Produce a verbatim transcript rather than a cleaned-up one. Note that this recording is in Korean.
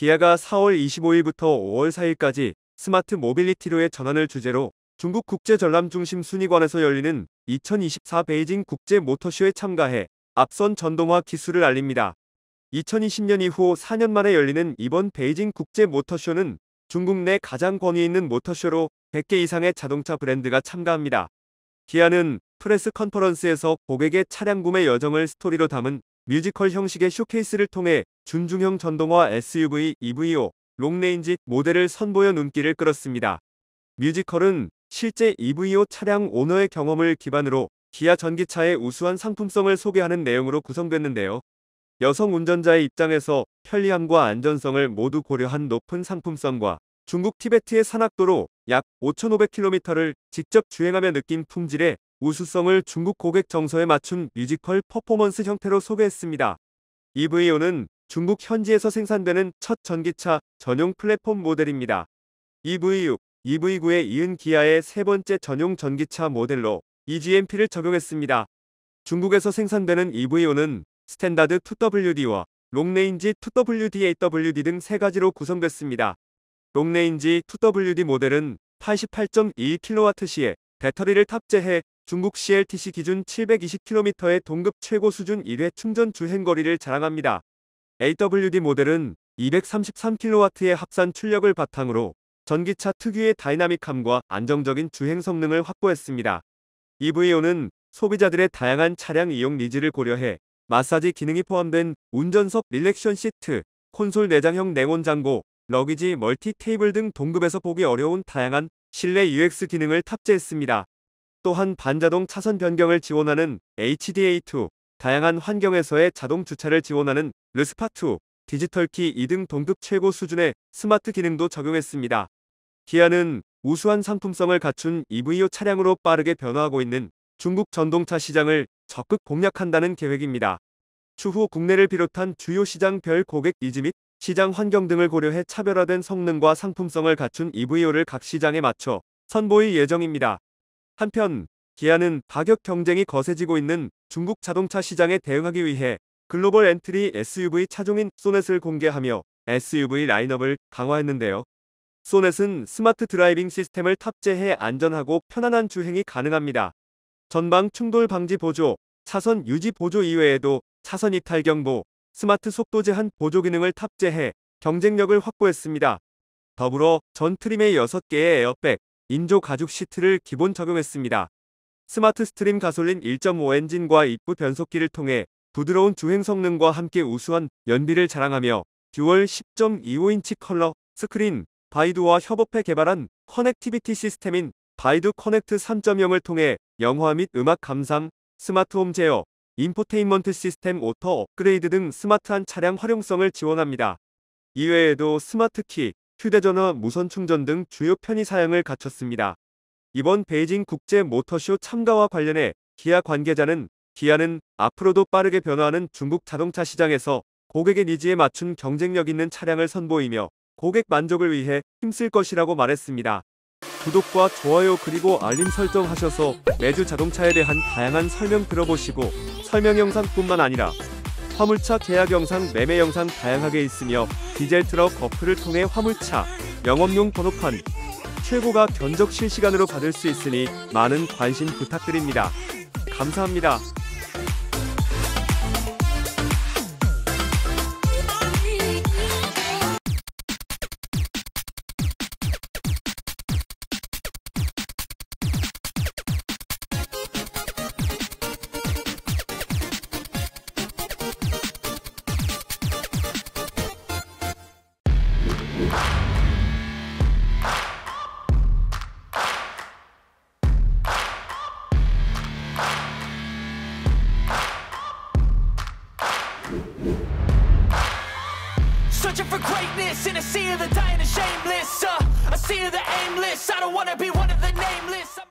기아가 사월 이십오일부터 오월 사일까지 스마트 모빌리티로의 전환을 주제로 중국 국제전람중심 순위관에서 열리는 이천이십사 베이징 국제모터쇼에 참가해 앞선 전동화 기술을 알립니다. 이천이십년 이후 사 년 만에 열리는 이번 베이징 국제모터쇼는 중국 내 가장 권위 있는 모터쇼로 백 개 이상의 자동차 브랜드가 참가합니다. 기아는 프레스 컨퍼런스에서 고객의 차량 구매 여정을 스토리로 담은 뮤지컬 형식의 쇼케이스를 통해 준중형 전동화 에스유브이 이브이오 롱레인지 모델을 선보여 눈길을 끌었습니다. 뮤지컬은 실제 이브이오 차량 오너의 경험을 기반으로 기아 전기차의 우수한 상품성을 소개하는 내용으로 구성됐는데요. 여성 운전자의 입장에서 편리함과 안전성을 모두 고려한 높은 상품성과 중국 티베트의 산악도로 약 오천오백 킬로미터를 직접 주행하며 느낀 품질의 우수성을 중국 고객 정서에 맞춘 뮤지컬 퍼포먼스 형태로 소개했습니다. 이브이오는 중국 현지에서 생산되는 첫 전기차 전용 플랫폼 모델입니다. 이브이육, 이브이구에 이은 기아의 세 번째 전용 전기차 모델로 이지엠피를 적용했습니다. 중국에서 생산되는 이브이오는 스탠다드 투더블유디와 롱레인지 투더블유디에이더블유디 등 세 가지로 구성됐습니다. 롱레인지 투더블유디 모델은 팔십팔 점 이 킬로와트시의 배터리를 탑재해 중국 씨엘티씨 기준 칠백이십 킬로미터의 동급 최고 수준 일 회 충전 주행거리를 자랑합니다. 에이더블유디 모델은 이백삼십삼 킬로와트의 합산 출력을 바탕으로 전기차 특유의 다이나믹함과 안정적인 주행 성능을 확보했습니다. 이브이오는 소비자들의 다양한 차량 이용 니즈를 고려해 마사지 기능이 포함된 운전석 릴렉션 시트, 콘솔 내장형 냉온장고, 러기지 멀티 테이블 등 동급에서 보기 어려운 다양한 실내 유엑스 기능을 탑재했습니다. 또한 반자동 차선 변경을 지원하는 에이치디에이 투, 다양한 환경에서의 자동 주차를 지원하는 르스파 투, 디지털 키 이 등 동급 최고 수준의 스마트 기능도 적용했습니다. 기아는 우수한 상품성을 갖춘 이브이오 차량으로 빠르게 변화하고 있는 중국 전동차 시장을 적극 공략한다는 계획입니다. 추후 국내를 비롯한 주요 시장별 고객 니즈 및 시장 환경 등을 고려해 차별화된 성능과 상품성을 갖춘 이브이오를 각 시장에 맞춰 선보일 예정입니다. 한편 기아는 가격 경쟁이 거세지고 있는 중국 자동차 시장에 대응하기 위해 글로벌 엔트리 에스유브이 차종인 소넷을 공개하며 에스유브이 라인업을 강화했는데요. 소넷은 스마트 드라이빙 시스템을 탑재해 안전하고 편안한 주행이 가능합니다. 전방 충돌 방지 보조, 차선 유지 보조 이외에도 차선 이탈 경보, 스마트 속도 제한 보조 기능을 탑재해 경쟁력을 확보했습니다. 더불어 전 트림에 여섯 개의 에어백, 인조 가죽 시트를 기본 적용했습니다. 스마트 스트림 가솔린 일 점 오 엔진과 입구 변속기를 통해 부드러운 주행 성능과 함께 우수한 연비를 자랑하며 듀얼 십 점 이오 인치 컬러 스크린, 바이두와 협업해 개발한 커넥티비티 시스템인 바이두 커넥트 삼 점 영을 통해 영화 및 음악 감상, 스마트홈 제어, 인포테인먼트 시스템 오토 업그레이드 등 스마트한 차량 활용성을 지원합니다. 이외에도 스마트키, 휴대전화 무선 충전 등 주요 편의 사양을 갖췄습니다. 이번 베이징 국제 모터쇼 참가와 관련해 기아 관계자는 기아는 앞으로도 빠르게 변화하는 중국 자동차 시장에서 고객의 니즈에 맞춘 경쟁력 있는 차량을 선보이며 고객 만족을 위해 힘쓸 것이라고 말했습니다. 구독과 좋아요 그리고 알림 설정하셔서 매주 자동차에 대한 다양한 설명 들어보시고 설명 영상뿐만 아니라 화물차 계약 영상, 매매 영상 다양하게 있으며 디젤 트럭 어플을 통해 화물차, 영업용 번호판, 최고가 견적 실시간으로 받을 수 있으니 많은 관심 부탁드립니다. 감사합니다. Searching for greatness in a sea of the dying and shameless. uh, A sea of the aimless. I don't wanna be one of the nameless.